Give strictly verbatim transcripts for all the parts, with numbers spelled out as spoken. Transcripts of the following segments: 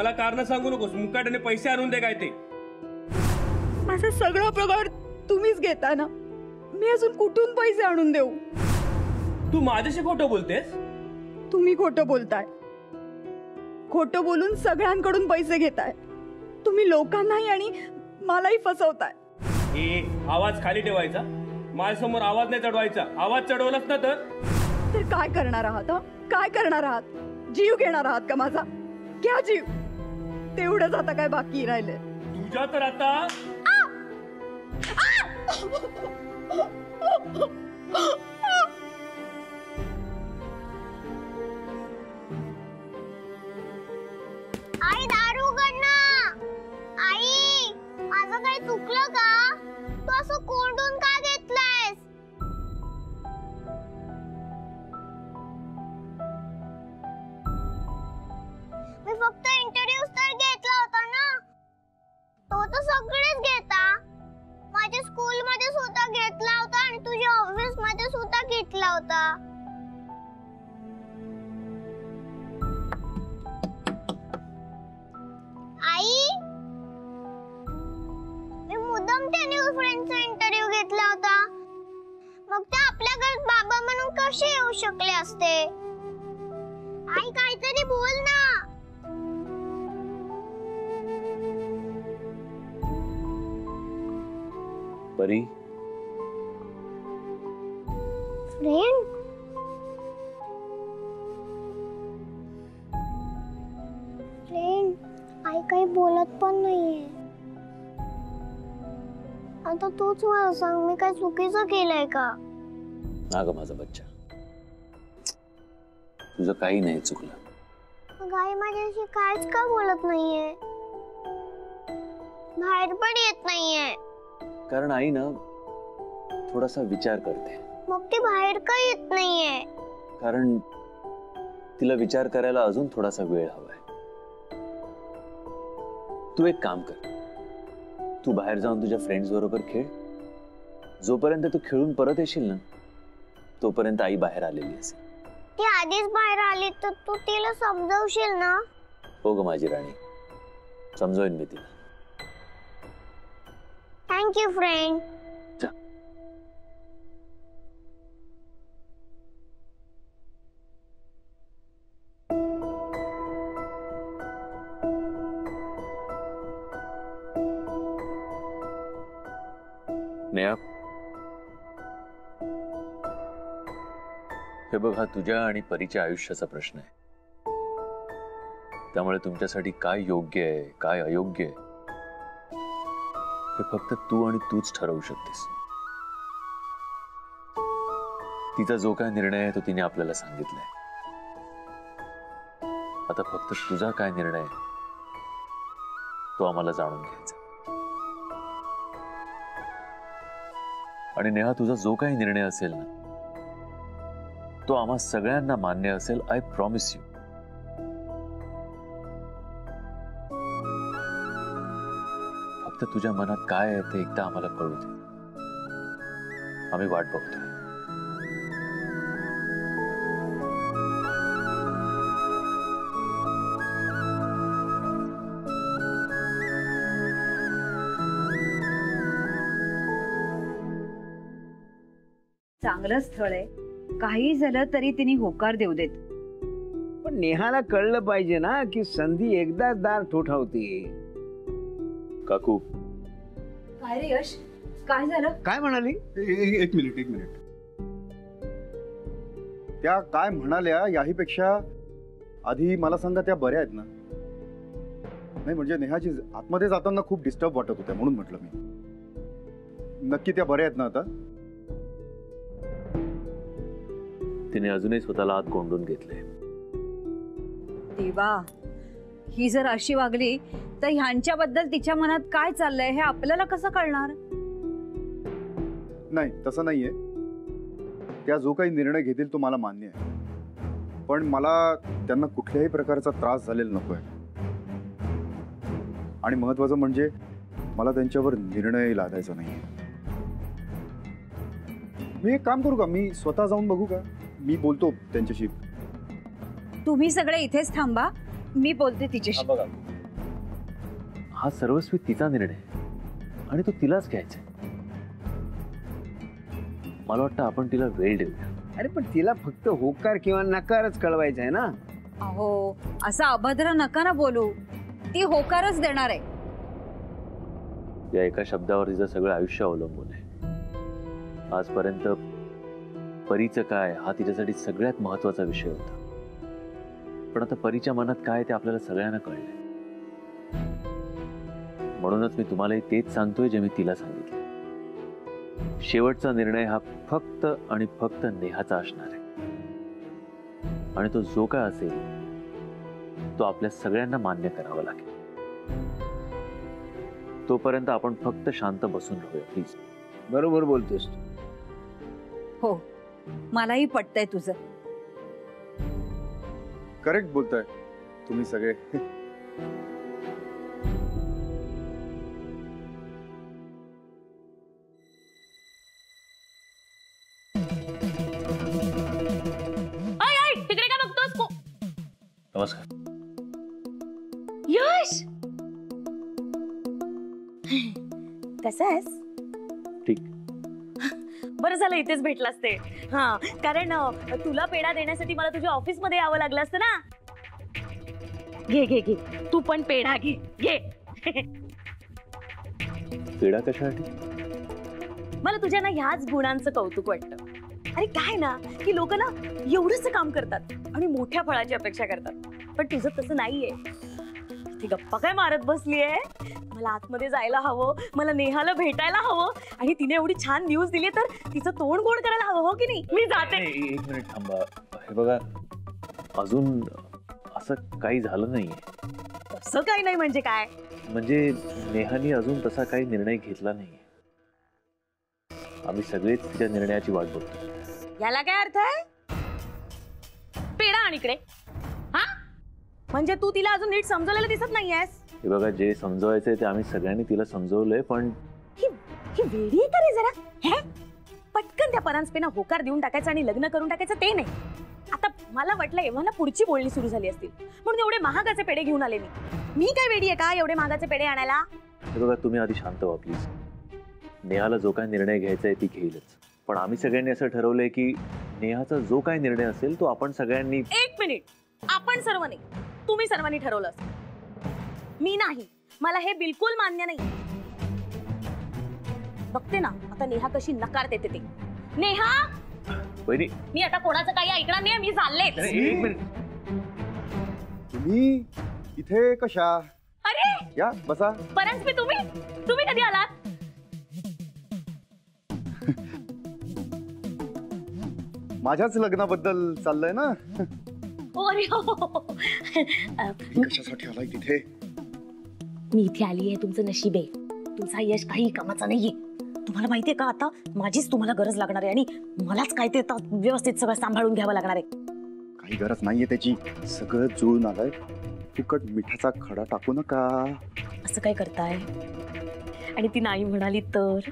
मला कारण सांगू नकोस, मुकाट्याने पैसे आणून दे काय ते. माझा सगळा पगार तुम्हीच घेता ना, मी अजून कुठून पैसे आणून देऊ? तू माझ्याशी खोटं बोलतेस? तुम्ही खोटं बोलताय. खोटं बोलून सगळ्यांकडून पैसे घेताय. तुम्ही लोकांनाही आणि मलाही फसवताय. ए, आवाज खाली ठेवायचा, माझ्यासमोर आवाज नाही चढवायचा. आवाज चढवलास ना तर तर काय करणार आहात? हा? काय करणार आहात? जीव घेणार आहात का माझा? क्या जीव? तेवढंच आता काय बाकी राहिले? तुझ्या तर आता आई दारू उघडणं. आई, माझं काही चुकलं का? तू असं कोंडून का घेतलायस? मी फक्त इंट्रोड्यूस तर घेतला होता ना. तो तर सगळेच घेता. माझ्या स्कूल मध्ये सुद्धा घेतला होता आणि तुझ्या ऑफिस मध्ये सुद्धा घेतला होता. आई, मी मुद्दाम त्या न्यूज फ्रेंडचा इंटरव्ह्यू घेतला होता. मग ते आपल्या घरात बाबा म्हणून कसे येऊ शकले असते? आई, काहीतरी बोल ना. परी, फ्रेंड? फ्रेंड, आई काही बोलत पण नाहीये. आता तूच मला सांग, मी काय चुकीचं केलंय का? ना ग माझा बच्चा, तुझं काही नाही चुकलं. मग आई माझ्याशी काहीच का बोलत नाहीये? बाहेर पण येत नाहीये. कारण आई ना थोडासा विचार करते. मग ती बाहेर का येत नाहीये? कारण तिला विचार करायला अजून थोडासा वेळ हवाय. तू एक काम कर, तू बाहेर जाऊन तुझ्या फ्रेंड्स बरोबर खेळ. जोपर्यंत तू खेळून परत येशील ना, तोपर्यंत आई बाहेर आलेली असेल. ती आधीच बाहेर आली तर तू तिला समजावशील ना? हो ग माझी राणी, समजावीन मी तिला. Thank you friend. नेहा, हे बघ, हा तुझ्या आणि परीच्या आयुष्याचा प्रश्न आहे. त्यामुळे तुमच्यासाठी काय योग्य आहे काय अयोग्य आहे हे फक्त तू आणि तूच ठरवू शकतेस. तिचा जो काय निर्णय आहे तो तिने आपल्याला सांगितलाय. आता फक्त तुझा काय निर्णय आहे तो आम्हाला जाणून घ्यायचा. आणि नेहा, तुझा जो काही निर्णय असेल ना, तो आम्हा सगळ्यांना मान्य असेल. I promise you. फक्त तुझ्या मनात काय आहे ते एकदा आम्हाला कळू दे. आम्ही वाट बघतोय. चांगलं स्थळ आहे, काही झालं तरी तिने होकार देऊ देत. पण नेहाला कळलं पाहिजे ना की संधी एकदाच दार ठोठावते. काकू, काय रे यश, काय झालं? काय म्हणाली? एक मिनिट एक मिनिट त्या काय म्हणाल्या याहीपेक्षा आधी मला सांगा, त्या बऱ्या आहेत ना? नाही म्हणजे नेहाची आतमध्ये जाताना खूप डिस्टर्ब वाटत होत्या म्हणून म्हटलं मी. नक्की त्या बऱ्या आहेत ना आता? तिने अजूनही स्वतःला आत कोंडून घेतले. देवा, ही जर अशी वागली तर ह्यांच्याबद्दल तिच्या मनात काय चाललंय हे आपल्याला कसं कळणार? नाही, तसं नाहीये. त्या जो काही निर्णय घेतील तो मला मान्य आहे, पण मला त्यांना कुठल्याही प्रकारचा त्रास झालेला नकोय. आणि महत्वाचं म्हणजे मला त्यांच्यावर निर्णय लादायचा नाहीये. मी एक काम करू का, मी स्वतः जाऊन बघू का? मी बोलतो त्यांच्याशी. तुम्ही सगळे इथेच थांबा, मी बोलते तिच्याशी. बघा हा सर्वस्वी तिचा निर्णय आहे आणि तो तिलाच घ्यायचा आहे. मला वाटतं आपण तिला वेळ देऊया. अरे पण तिला फक्त होकार किंवा नकारच कळवायचा आहे ना. अहो असा अभद्र नका ना बोलू, ती होकारच देणार आहे. या एका शब्दावर तिचं सगळं आयुष्य अवलंबून आहे. आजपर्यंत परीचं काय हा तिच्यासाठी सगळ्यात महत्वाचा विषय होता, पण आता परीच्या मनात काय ते आपल्याला सगळ्यांना कळलंय. म्हणूनच मी तुम्हालाही तेच सांगतोय जे मी तिला सांगितलं. शेवटचा निर्णय हा फक्त आणि फक्त नेहाचा असणार आहे आणि तो जो काय असेल तो आपल्या सगळ्यांना मान्य करावा लागेल. तोपर्यंत आपण फक्त शांत बसून राहूया प्लीज. बरोबर बोलतोस. हो मलाही पटतंय तुझं. करेक्ट बोलताय तुम्ही सगळे. तिकडे काय बघतोस? नमस्कार. यश कसा आहेस? ठीक. बरं झालं इथेच भेटलास ते. हा कारण अ, तुला पेढा देण्यासाठी मला तुझ्या ऑफिस मध्ये यावं लागलं असतं ना. घे घे घे तू पण पेढा घे घे. पेढा कशासाठी? मला तुझ्या ना ह्याच गुणांचं कौतुक वाटतं. अरे काय ना की लोक ना एवढंच काम करतात आणि मोठ्या फळाची अपेक्षा करतात, पण तुझं तसं नाहीये. ती गप्पा काय मारत बसलीये? मला आतमध्ये जायला हवं, मला नेहाला भेटायला हवं आणि तिने एवढी छान न्यूज दिली तर तिचं तोंड गोड करायला हवं, हो की नाही? मी जाते. एक मिनिट थांबा. हे बघा अजून असं काही झालं नाहीये. तसं काही नाही म्हणजे काय? म्हणजे नेहानी अजून तसा काही निर्णय घेतला नाहीये. आम्ही सगळेच तिच्या निर्णयाची वाट बघतो. याला काय अर्थ आहे? पेढा आणि इकडे. हा म्हणजे तू तिला अजून नीट समजवलेलं दिसत नाहीयेस. हे बघा जे समजवायचंय ते आम्ही सगळ्यांनी तिला समजवलंय, पण ही ही वेडी आहे का रे जरा? हे पटकन त्या परांजपेना होकार देऊन टाकायचं आणि लग्न करून टाकायचं ते नाही. आता मला वाटलं एव्हा ना पुढची बोलणी सुरू झाली असतील म्हणून एवढे महागाचे पेढे घेऊन आले मी. मी काय वेडी आहे का एवढे महागाचे पेढे आणायला? हे बघा तुम्ही आधी शांत व्हा प्लीज. नेहाला जो काय निर्णय घ्यायचा आहे ती घेईलच, पण आम्ही सगळ्यांनी असं ठरवलंय की नेहाचा जो काय निर्णय असेल तो आपण सगळ्यांनी. एक मिनिट. आपण सर्व नाही, तुम्ही सर्वांनी ठरवलं असं. मी नाही. मला हे बिलकुल मान्य नाही. बघते ना आता नेहा कशी नकार देते ते. नेहा वहिनी मी आता कोणाचं काही ऐकणार नाही. मी चालले. एक मिनिट. तुम्ही इथे कशा? अरे या बसा. परांजपे तुम्ही तुम्ही कधी आलात? माझ्याच लग्नाबद्दल चाललंय ना. ओ अरे हो. तुम्ही कशासाठी आलाय तिथे? मी इथे आली आहे तुमचं नशीब आहे. तुमचा यश काही कामाचा नाहीये. तुम्हाला माहितीये का आता माझीच तुम्हाला गरज लागणार आहे आणि मलाच काय ते आता व्यवस्थित सगळं सांभाळून घ्यावं लागणार आहे. काही गरज नाहीये त्याची. सगळं जुळून आलंय. फुकट मिठाचा खडा टाकू नका. असं काय करताय? आणि ती नाही म्हणाली तर?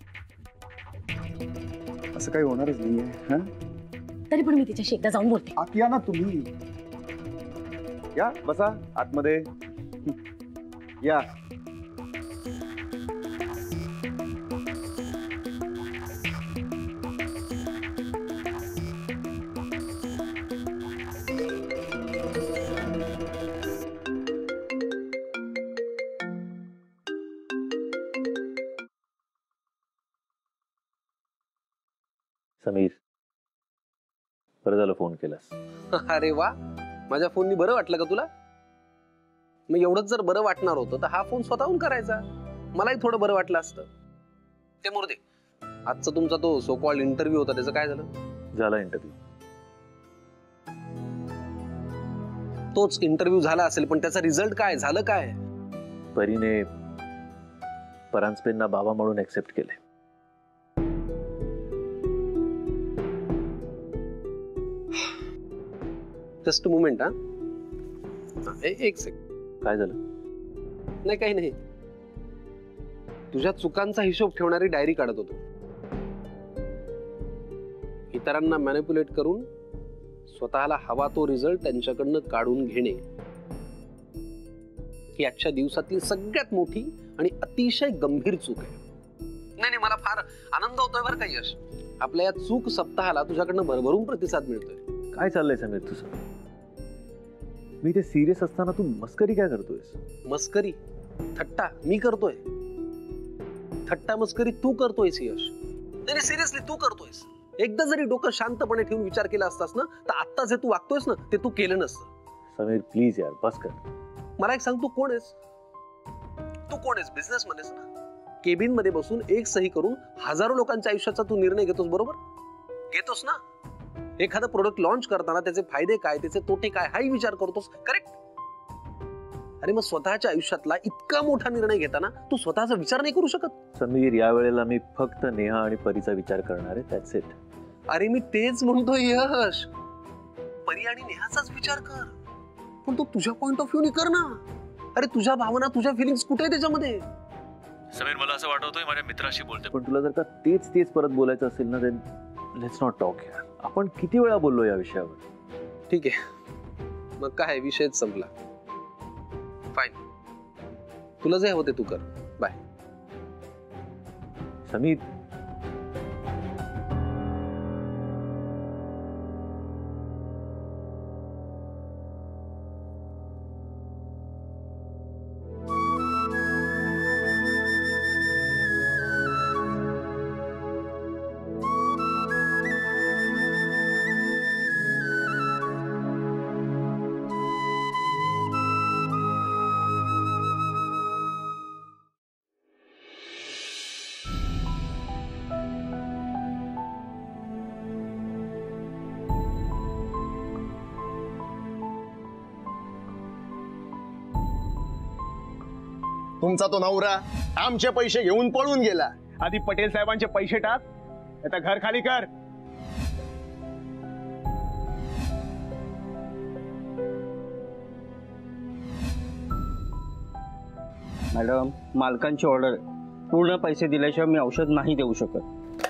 असं काही होणारच नाहीये. हा तरी पण मी तिच्याशी एकदा जाऊन बोलते. आत या ना तुम्ही. या बसा आतमध्ये. या. समीर बरं झालं फोन केलास. अरे वा, माझ्या फोननी बरं वाटलं का तुला? मग एवढंच जर बरं वाटणार होतं तर हा फोन स्वतःहून करायचा. मलाही थोडं बरं वाटलं असतं. ते मोर दे. आजचा तुमचा तो सो कॉल्ड इंटरव्ह्यू होता त्याचं काय झालं? झाला इंटरव्ह्यू. तोच इंटरव्ह्यू झाला असेल पण त्याचा रिझल्ट काय झालं? काय परीने परांजपेंना बाबा म्हणून ऍक्सेप्ट केलंय. Just moment. हा एक सेकंड. काय झालं? नाही काही नाही. तुझ्या चुकांचा हिशोब ठेवणारी डायरी काढत होतो. इतरांना मॅनिप्युलेट करून स्वतःला हवा तो रिझल्ट त्यांच्याकडनं काढून घेणे ही आजच्या दिवसातली सगळ्यात मोठी आणि अतिशय गंभीर चूक आहे. नाही नाही मला फार आनंद होतोय बरं का यश, आपल्या या चूक सप्ताहाला तुझ्याकडनं भरभरून प्रतिसाद मिळतोय. काय चाललंय समीर तुझं? मी ते सिरियस असताना तू मस्करी काय करतोयस? मस्करी थट्टा मी करतोय? थट्टा मस्करी तू करतोयस यश. नाही सिरियसली तू करतोयस. एकदा जरी डोकं शांतपणे ठेवून विचार केला असतास ना तर आता जे तू वागतोयस ना ते तू केलं नसतं. समीर प्लीज यार बस कर. मला एक सांग, तू कोण आहेस? तू कोण आहेस? बिझनेसमॅन आहेस ना. केबिन मध्ये बसून एक सही करून हजारो लोकांच्या आयुष्याचा तू निर्णय घेतोस, बरोबर घेतोस ना. एखादं प्रोडक्ट लॉन्च करताना त्याचे फायदे काय त्याचे तोटे काय हाही विचार करतोस, करेक्ट? अरे मग स्वतःच्या आयुष्यातला इतका मोठा निर्णय घेताना तू स्वतःचा विचार नाही करू शकत? समीर या वेळेला मी फक्त नेहा आणि परीचा विचार करणार आहे, दॅट्स इट. अरे मी तेच म्हणतोय यश, परी आणि नेहाचाच विचार कर, पण तू तुझ्या पॉइंट ऑफ व्ह्यू कर ना. अरे तुझ्या भावना तुझ्या फिलिंग्स कुठे आहे त्याच्यामध्ये? समीर मला असं वाटतोय माझ्या मित्राशी बोलतोय, पण तुला जर का तेच तेच परत बोलायचं असेल ना then let's not talk here. आपण किती वेळा बोललो या विषयावर? ठीक आहे मग काय विषयच संपला. फाईन, तुला जे हवं ते तू कर. बाय. समीर तुमचा तो नवरा आमचे पैसे घेऊन पळून गेला. आधी पटेल साहेबांचे पैसे टाक, आता घर खाली कर. मॅडम मालकांची ऑर्डर, पूर्ण पैसे दिल्याशिवाय मी औषध नाही देऊ शकत.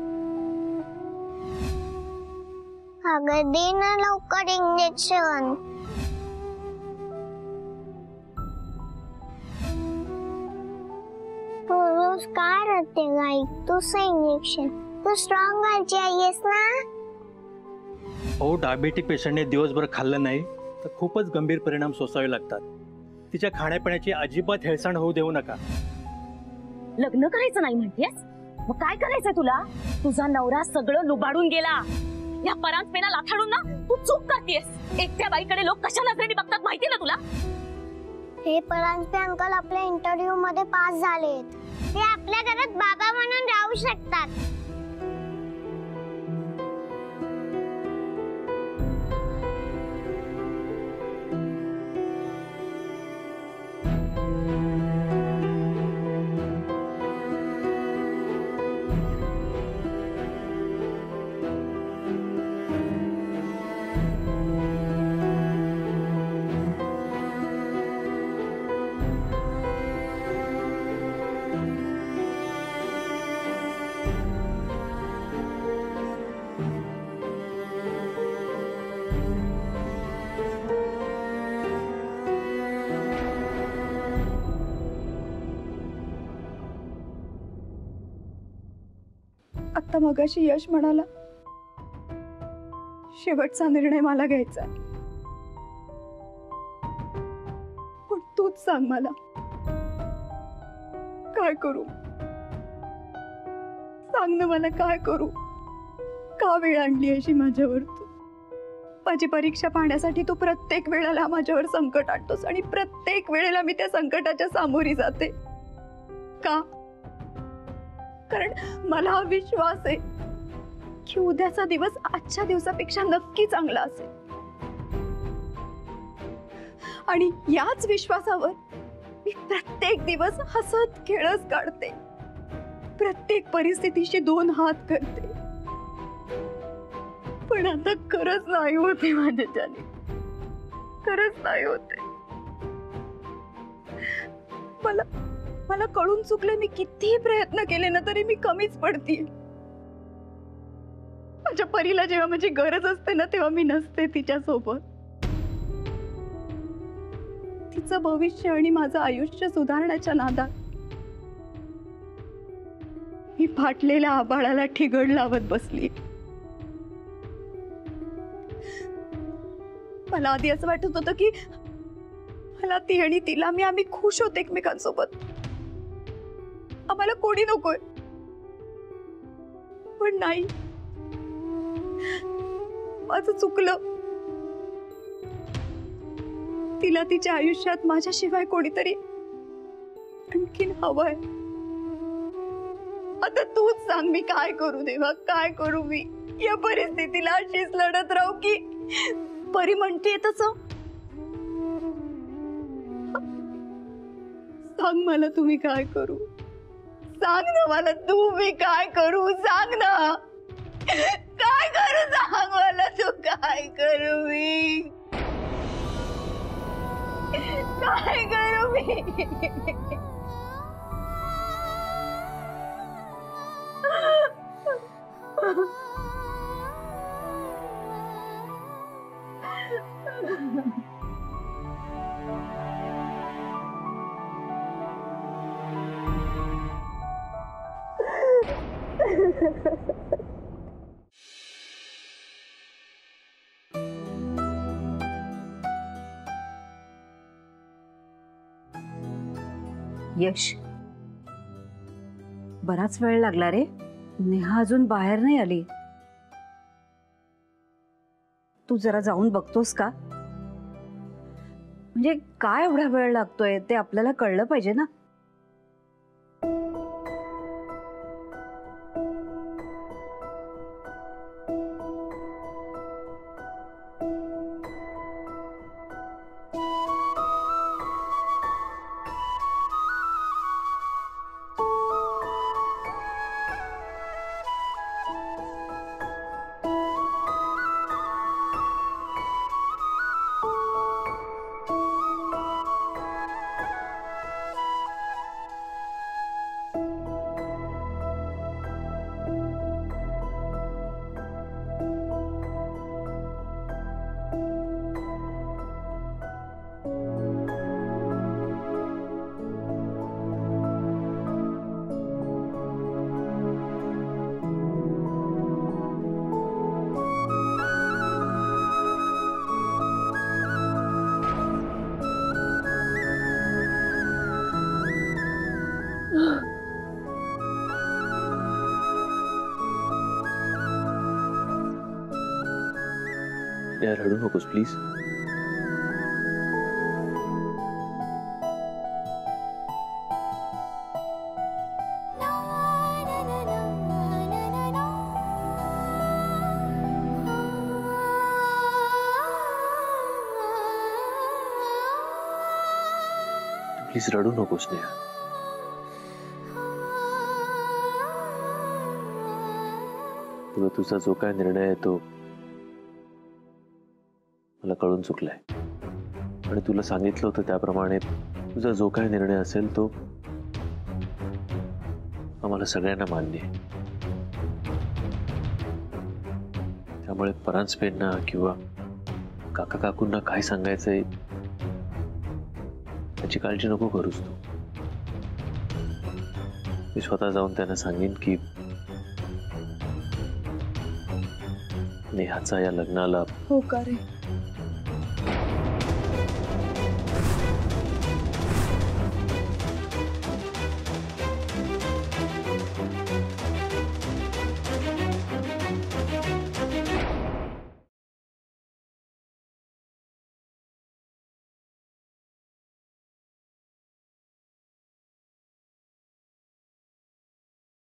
अगं दे ना लवकर इंजेक्शन. तू रोज काय रडते गाई? तुझं इंजेक्शन तू स्ट्रॉंग गायची आहेस ना. हो डायबेटिक पेशंटने दिवसभर खाल्लं नाही तर खूपच गंभीर परिणाम सोसावे लागतात. तिच्या खाण्यापिण्याची अजिबात हेळसांड होऊ देऊ नका. लग्न करायचं नाही म्हणतेस, मग काय करायचं तुला? तुझा नवरा सगळं लुबाडून गेला. या परांजपेला लाथाडून ना तू चूक करतेस. एकट्या बाईकडे लोक कशा नजरेने बघतात माहिती ना तुला? हे परांजपे अंकल आपल्या इंटरव्ह्यू मध्ये पास झालेत. ते आपल्या घरात बाबा म्हणून राहू शकतात. आता मगाशी यश म्हणाला शेवटचा निर्णय मला घ्यायचा आहे, पण तूच सांग मला काय करू. सांग ना मला काय करू. का वेळ आणली अशी माझ्यावर तू? माझी परीक्षा पाहण्यासाठी तू प्रत्येक वेळेला माझ्यावर संकट आणतोस आणि प्रत्येक वेळेला मी त्या संकटाच्या सामोरी जाते. का? कारण मला हा विश्वास आहे की उद्याचा दिवस आजच्या दिवसापेक्षा नक्की चांगला असेल. आणि याच विश्वासावर मी प्रत्येक दिवस हसत खेळत काढते, प्रत्येक परिस्थितीशी दोन हात करते. पण आता खरंच नाही होते माझ्याच्याने, खरंच नाही होते. मला मला कळून चुकले. मी कितीही प्रयत्न केले ना तरी मी कमीच पडतीये. माझ्या परीला जेव्हा माझी गरज असते ना तेव्हा मी नसते तिच्या सोबत. ती माझं भविष्य आणि माझं आयुष्य सुधारण्याच्या नादात मी फाटलेल्या आभाळाला ठिगळ लावत बसली. मला आधी असं वाटत होतं की मला ती आणि तिला मी आम्ही खुश होते एकमेकांसोबत, आम्हाला कोणी नकोय. पण नाही, माझं चुकलं. तिला तिच्या आयुष्यात माझ्याशिवाय कोणीतरी आणखीन हवंय. आता तूच सांग मी काय करू देवा, काय करू मी या परिस्थितीला? अशीच लढत राहू की परी म्हणते तसं? सांग मला तुम्ही काय करू, सांग ना मला तू मी काय करू, सांग ना काय करू, सांग मला तू काय करू, मी काय करू मी? यश, बराच वेळ लागला रे. नेहा अजून बाहेर नाही आली. तू जरा जाऊन बघतोस का? म्हणजे काय एवढा वेळ लागतोय ते आपल्याला कळलं पाहिजे ना. यार रडू नकोस प्लीज. प्लीज रडू नकोस नेहा. तुला तुझा जो काय निर्णय आहे तो मला कळून चुकलाय आणि तुला सांगितलं होतं त्याप्रमाणे तुझा जो काय निर्णय असेल तो आम्हाला सगळ्यांना मान्य आहे. त्यामुळे परांजपेंना किंवा काका काकूंना काय सांगायचंय त्याची काळजी नको करूस तू. मी स्वतः जाऊन त्यांना सांगेन की नेहाचा या लग्नाला हो का रे?